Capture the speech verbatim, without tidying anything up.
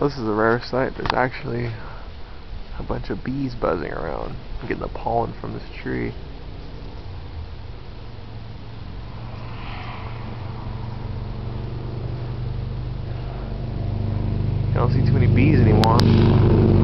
This is a rare sight. There's actually a bunch of bees buzzing around, getting the pollen from this tree. You don't see too many bees anymore.